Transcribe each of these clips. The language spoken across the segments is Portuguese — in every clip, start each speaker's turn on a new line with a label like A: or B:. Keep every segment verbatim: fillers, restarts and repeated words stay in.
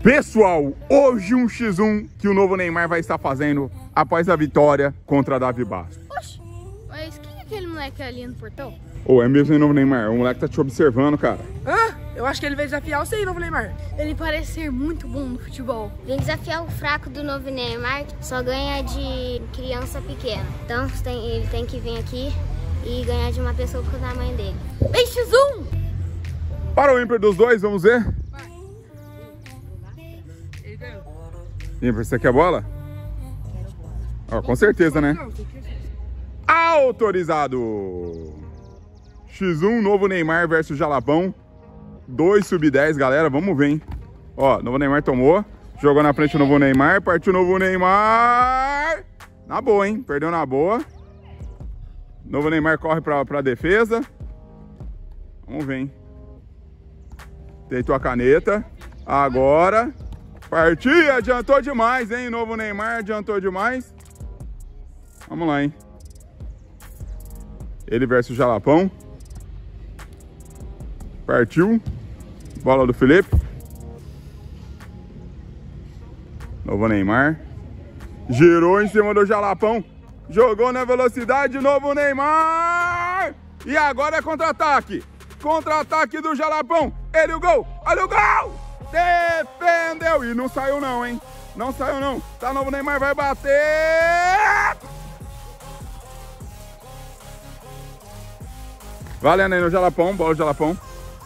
A: Pessoal, hoje um xis um que o novo Neymar vai estar fazendo após a vitória contra a Davi Bastos.
B: Oxe, mas quem é aquele moleque ali no portão?
A: Ô, oh, é mesmo o novo Neymar? O moleque tá te observando, cara.
C: Hã? Eu acho que ele vai desafiar você aí, novo Neymar.
B: Ele parece ser muito bom no futebol.
D: Vem desafiar o fraco do novo Neymar, só ganha de criança pequena. Então tem, ele tem que vir aqui e ganhar de uma pessoa com o tamanho dele.
B: Vem, xis um!
A: Para o ímpar dos dois, vamos ver?
C: Ele ganhou.
A: Ímpar, você quer a bola? Ó, com certeza, né? Autorizado! xis um, novo Neymar versus Jalapão. dois sub dez, galera. Vamos ver, hein? Ó, novo Neymar tomou. Jogou na frente o novo Neymar. Partiu o novo Neymar. Na boa, hein? Perdeu na boa. Novo Neymar corre pra, pra defesa. Vamos ver, hein? Deitou a caneta. Agora. Partiu. Adiantou demais, hein? Novo Neymar adiantou demais. Vamos lá, hein? Ele versus Jalapão. Partiu. Bola do Felipe. Novo Neymar. Girou em cima do Jalapão. Jogou na velocidade. Novo Neymar. E agora é contra-ataque. Contra-ataque do Jalapão. Ele o gol. Olha o gol. Defendeu. E não saiu não, hein. Não saiu não. Tá, novo Neymar vai bater. Valendo aí no Jalapão. Bola do Jalapão.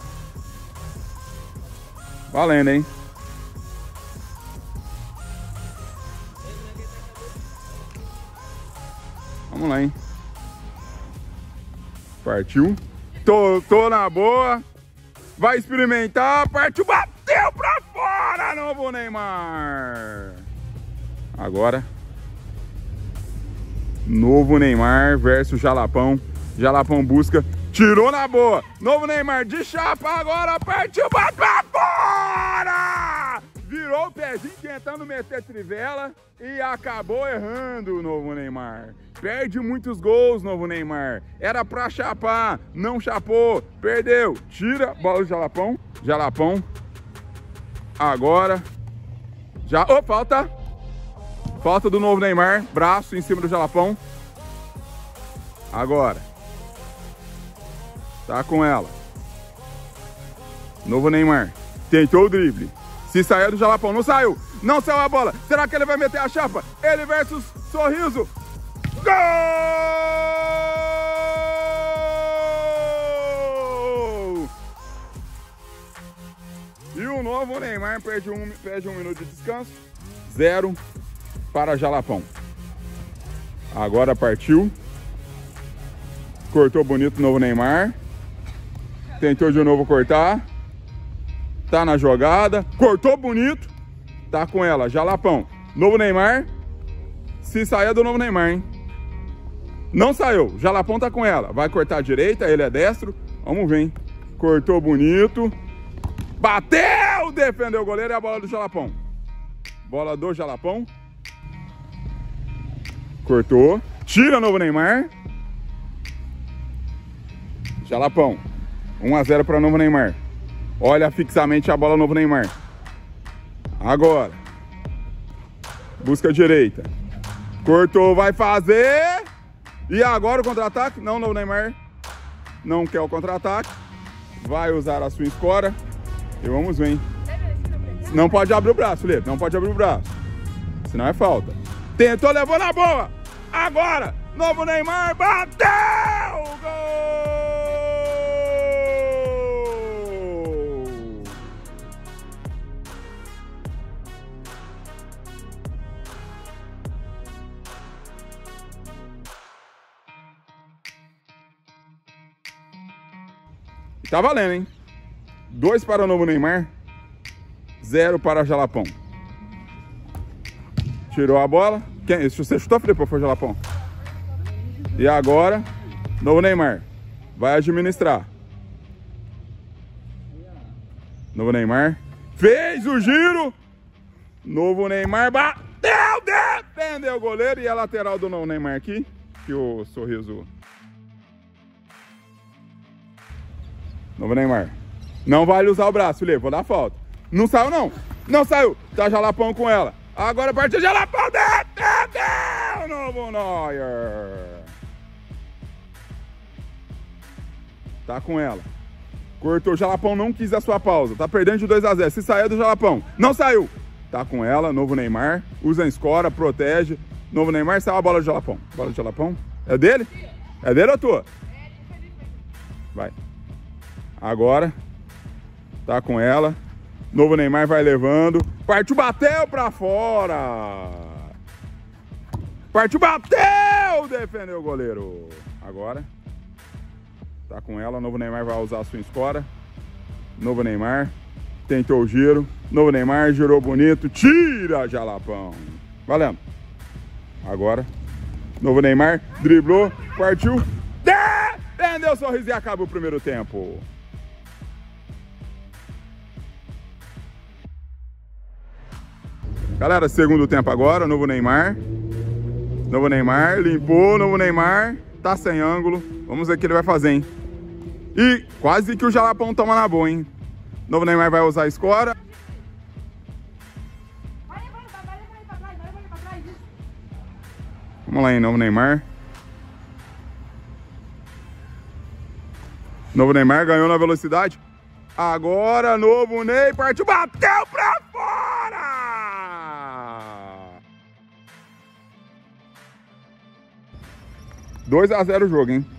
A: Valendo, hein? Vamos lá, hein? Partiu. Tô, tô na boa. Vai experimentar. Partiu. Bateu pra fora. Novo Neymar. Agora. Novo Neymar versus Jalapão. Jalapão busca. Tirou na boa. Novo Neymar de chapa agora. Partiu. Bateu pra fora. Virou o pezinho tentando meter trivela. E acabou errando o novo Neymar. Perde muitos gols, novo Neymar. Era pra chapar. Não chapou. Perdeu. Tira. Bola do Jalapão. Jalapão. Agora. Já. Oh, falta. Falta do novo Neymar. Braço em cima do Jalapão. Agora. Tá com ela. Novo Neymar. Tentou o drible. Se saiu do Jalapão. Não saiu. Não saiu a bola. Será que ele vai meter a chapa? Ele versus Sorriso. Gol! E o novo Neymar perde um, perde um minuto de descanso. Zero para Jalapão. Agora partiu. Cortou bonito o novo Neymar. Tentou de novo cortar. Tá na jogada. Cortou bonito. Tá com ela. Jalapão. Novo Neymar. Se sair é do novo Neymar, hein? Não saiu. Jalapão tá com ela. Vai cortar a direita. Ele é destro. Vamos ver, hein? Cortou bonito. Bateu! Defendeu o goleiro e a bola do Jalapão. Bola do Jalapão. Cortou. Tira novo Neymar. Jalapão. um a zero para novo Neymar. Olha fixamente a bola novo Neymar. Agora. Busca a direita. Cortou, vai fazer. E agora o contra-ataque. Não, novo Neymar. Não quer o contra-ataque. Vai usar a sua escora. E vamos ver, hein? Não pode abrir o braço, Felipe. Não pode abrir o braço. Senão é falta. Tentou, levou na boa. Agora. Novo Neymar. Bateu! Gol! Tá valendo, hein? Dois para o novo Neymar. Zero para Jalapão. Tirou a bola. Quem? Se você chutou, Felipe, ou foi o Jalapão? E agora, novo Neymar. Vai administrar. Novo Neymar. Fez o giro. Novo Neymar. Bateu. Defendeu o goleiro. E a lateral do novo Neymar aqui. Que o Sorriso... Novo Neymar. Não vale usar o braço, Felipe. Vou dar falta. Não saiu, não. Não saiu. Tá Jalapão com ela. Agora partiu Jalapão. Defendeu! Novo Neuer. Tá com ela. Cortou. O Jalapão não quis a sua pausa. Tá perdendo de dois a zero. Se sair do Jalapão. Não saiu. Tá com ela. Novo Neymar. Usa a escora. Protege. Novo Neymar. Saiu a bola do Jalapão. Bola do Jalapão. É dele? É dele ou tua? Vai. Agora. Tá com ela. Novo Neymar vai levando. Partiu, bateu pra fora. Partiu, bateu. Defendeu o goleiro. Agora. Tá com ela. Novo Neymar vai usar a sua escora. Novo Neymar. Tentou o giro. Novo Neymar girou bonito. Tira, Jalapão. Valendo. Agora. Novo Neymar. Driblou. Partiu. Defendeu o sorriso e acaba o primeiro tempo. Galera, segundo tempo agora, novo Neymar. Novo Neymar, limpou, novo Neymar. Tá sem ângulo. Vamos ver o que ele vai fazer, hein? E quase que o Jalapão toma na boa, hein? Novo Neymar vai usar a escora. Vamos lá, hein, novo Neymar. Novo Neymar ganhou na velocidade. Agora, novo Ney partiu, bateu pra fora! dois a zero o jogo, hein?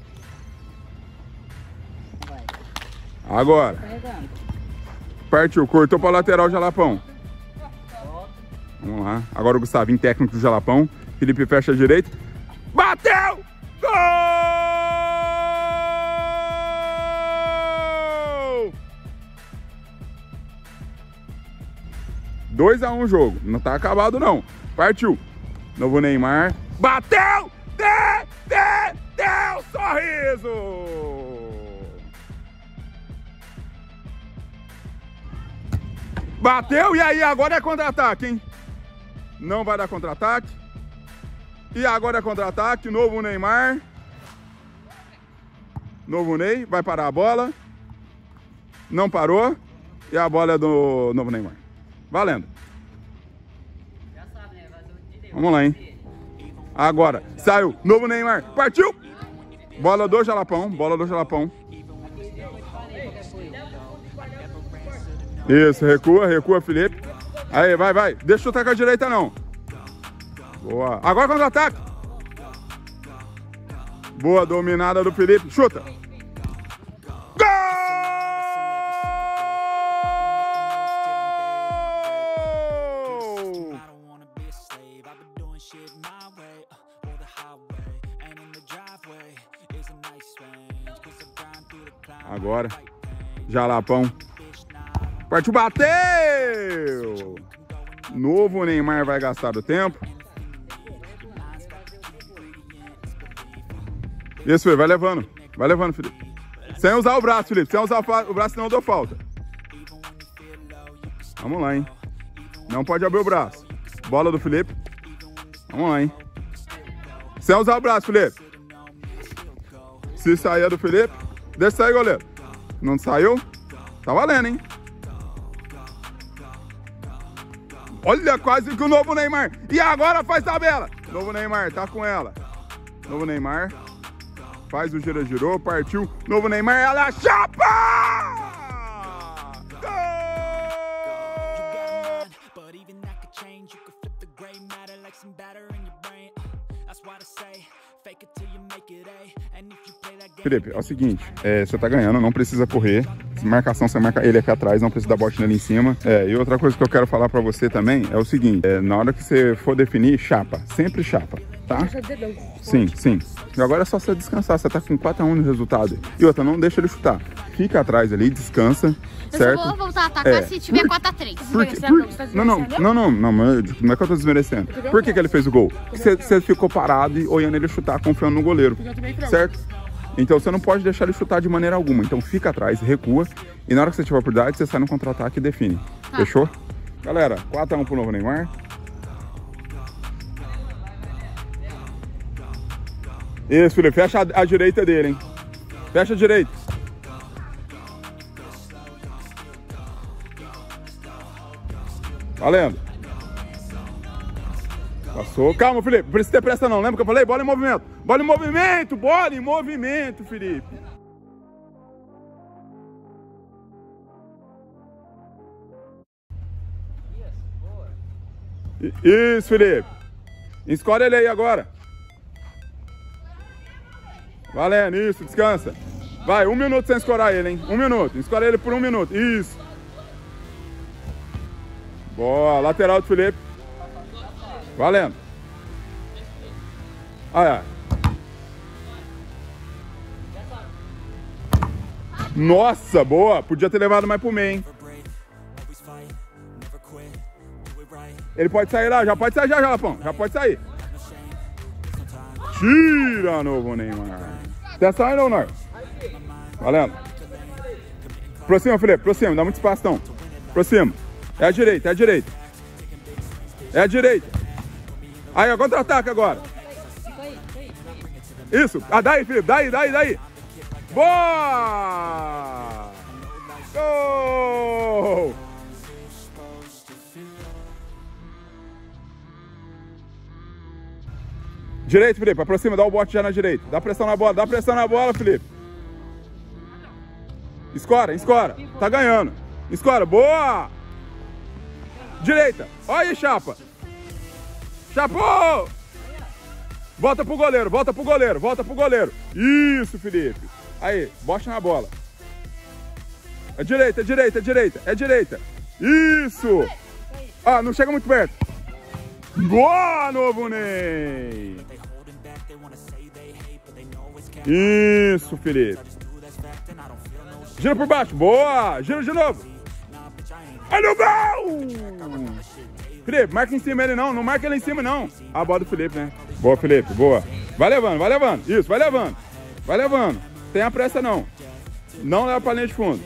A: Agora. Partiu, cortou pra lateral o Jalapão. Vamos lá. Agora o Gustavinho, técnico do Jalapão. Felipe fecha a direita. Bateu! Gol! dois a um o jogo. Não tá acabado, não. Partiu. Novo Neymar. Bateu! Defendeu! Sorriso! Bateu, e aí? Agora é contra-ataque, hein? Não vai dar contra-ataque. E agora é contra-ataque. Novo Neymar. Novo Ney. Vai parar a bola. Não parou. E a bola é do novo Neymar. Valendo. Vamos lá, hein? Agora. Saiu. Novo Neymar. Partiu. Bola do Jalapão. Bola do Jalapão. Isso. Recua. Recua, Felipe. Aí, vai, vai. Deixa eu chutar com a direita, não. Boa. Agora contra-ataque. Boa. Dominada do Felipe. Chuta. Gol! Agora, Jalapão. Partiu, bateu! Novo Neymar vai gastar o tempo. Isso, Felipe, vai levando. Vai levando, Felipe. Sem usar o braço, Felipe. Sem usar o braço, senão eu dou falta. Vamos lá, hein? Não pode abrir o braço. Bola do Felipe. Vamos lá, hein? Sem usar o braço, Felipe. Se sair do Felipe, deixa sair, goleiro. Não saiu? Tá valendo, hein? Olha, quase que o novo Neymar. E agora faz tabela. Novo Neymar, tá com ela. Novo Neymar. Faz o gira, girou, partiu. Novo Neymar, ela chapa! Gol! Felipe, é o seguinte, é, você tá ganhando, não precisa correr. Marcação, você marca ele aqui atrás, não precisa dar bote nele em cima. É, e outra coisa que eu quero falar pra você também é o seguinte, é, na hora que você for definir, chapa, sempre chapa, tá? Sim, sim. E agora é só você descansar, você tá com quatro a um no resultado. E outra, não deixa ele chutar. Fica atrás ali, descansa, eu certo?
B: Eu vou voltar a atacar é, se tiver quatro a três.
A: Por, por, não, não, não, não, não, não é que eu tô desmerecendo. Por que que ele fez o gol? Você, você ficou parado e olhando ele chutar, confiando no goleiro, certo? Então você não pode deixar ele chutar de maneira alguma. Então fica atrás, recua. E na hora que você tiver a oportunidade, você sai no contra-ataque e define. Tá. Fechou? Galera, quatro a um pro novo Neymar. Isso, Felipe. Fecha a, a direita dele, hein? Fecha a direita. Valendo. Passou. Calma, Felipe. Não precisa ter pressa não. Lembra que eu falei? Bola em movimento. Bola em movimento. Bola em movimento, Felipe. Isso, Felipe. Escolhe ele aí agora. Valendo, isso, descansa. Vai, um minuto sem escorar ele, hein? Um minuto. Escolhe ele por um minuto. Isso. Boa, lateral do Felipe. Valendo. Olha. Nossa, boa. Podia ter levado mais pro meio, hein? Ele pode sair lá, já pode sair já, Jalapão. Já pode sair. Tira, novo Neymar. Atenção aí, Leonor. Valendo. Aproxima, Felipe, aproxima. Dá muito espaço, não. Aproxima. É a direita, é a direita. É a direita. Aí, ó, contra-ataque agora. Isso. Ah, daí, Felipe. Daí, daí, daí. Boa! Gol! Direito, Felipe. Aproxima, dá o bote já na direita. Dá pressão na bola, dá pressão na bola, Felipe. Escora, escora. Tá ganhando. Escora, boa! Direita. Olha aí, Chapa. Chapou! Volta pro goleiro, volta pro goleiro, volta pro goleiro. Isso, Felipe. Aí, bote na bola. É direita, é direita, é direita, é direita. Isso! Ah, não chega muito perto. Boa, novo Ney! Isso, Felipe. Gira por baixo, boa! Gira de novo. Olha o gol! Felipe, marca em cima ele não, não marca ele em cima não. A bola do Felipe, né? Boa, Felipe, boa. Vai levando, vai levando. Isso, vai levando. Vai levando. Tem a pressa não. Não leva pra linha de fundo.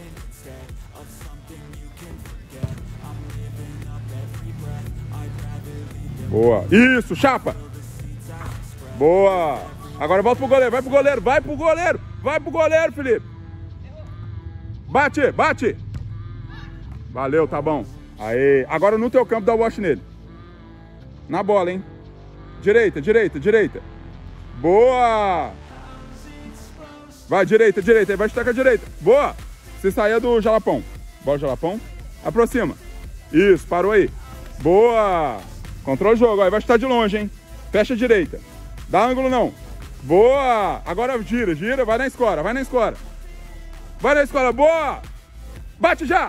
A: Boa. Isso, Chapa. Boa. Agora volta pro goleiro, vai pro goleiro, vai pro goleiro. Vai pro goleiro, Felipe. Bate, bate. Valeu, tá bom. Aí, agora no teu campo dá o bote nele. Na bola, hein? Direita, direita, direita. Boa. Vai, direita, direita. Vai chutar com a direita. Boa. Você saia do Jalapão. Bola, Jalapão. Aproxima. Isso, parou aí. Boa. Controla o jogo. Aí vai chutar de longe, hein? Fecha a direita. Dá ângulo não. Boa. Agora gira, gira. Vai na escora, vai na escora. Vai na escora. Boa. Bate já.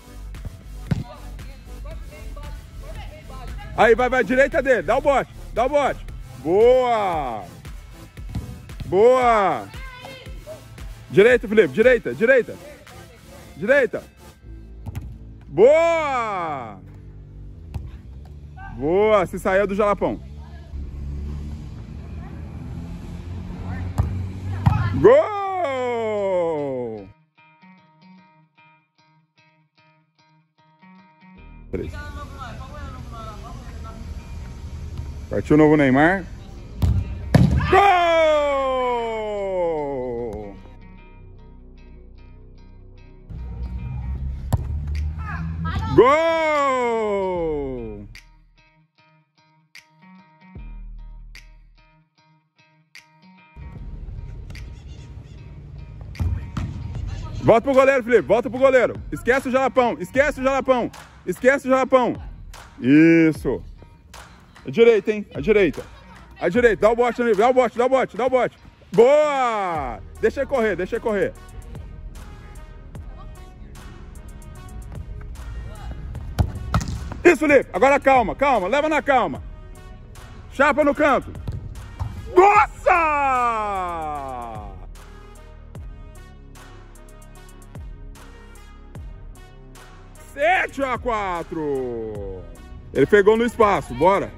A: Aí, vai, vai, direita dele, dá o bote, dá o bote. Boa! Boa! Direita, Felipe, direita, direita. Direita. Boa! Boa, se saiu do Jalapão. Gol! Três. Partiu o novo Neymar. Gol! Gol! Volta pro goleiro, Felipe. Volta pro goleiro. Esquece o Jalapão. Esquece o Jalapão. Esquece o Jalapão. Isso. A direita, hein? A direita. A direita. Dá o bote, amigo. Dá o bote, dá o bote, dá o bote. Boa! Deixa ele correr, deixa ele correr. Isso, Felipe. Agora calma, calma. Leva na calma. Chapa no canto. Nossa! sete a quatro. Ele pegou no espaço. Bora.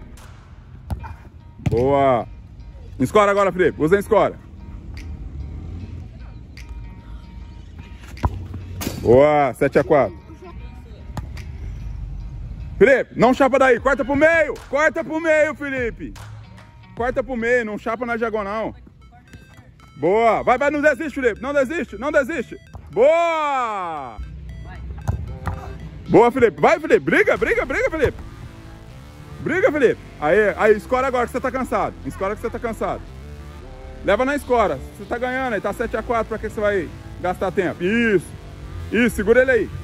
A: Boa. Escora agora, Felipe. Usa a escora. Boa. sete a quatro. Felipe, não chapa daí. Corta pro meio. Corta pro meio, Felipe. Corta pro meio. Não chapa na diagonal. Boa. Vai, vai. Não desiste, Felipe. Não desiste. Não desiste. Boa. Boa, Felipe. Vai, Felipe. Briga, briga, briga, Felipe. Briga, Felipe. Aí, aí, escora agora que você tá cansado. Escora que você tá cansado. Leva na escora. Você tá ganhando aí, tá sete a quatro. Pra que você vai gastar tempo? Isso. Isso, segura ele aí.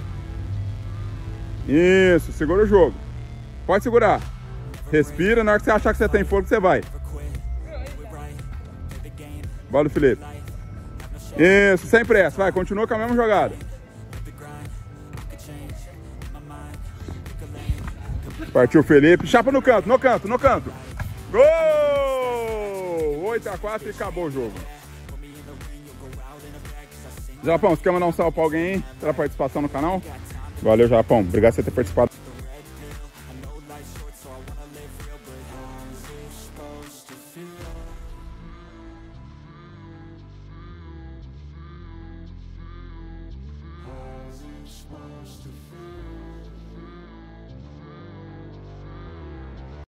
A: Isso, segura o jogo. Pode segurar. Respira, na hora que você achar que você tem fogo, você vai. Bola, Felipe. Isso, sem pressa. Vai, continua com a mesma jogada. Partiu o Felipe. Chapa no canto, no canto, no canto. Gol! oito a quatro e acabou o jogo. Japão, você quer mandar um salve pra alguém aí pela participação no canal? Valeu, Japão. Obrigado por você ter participado.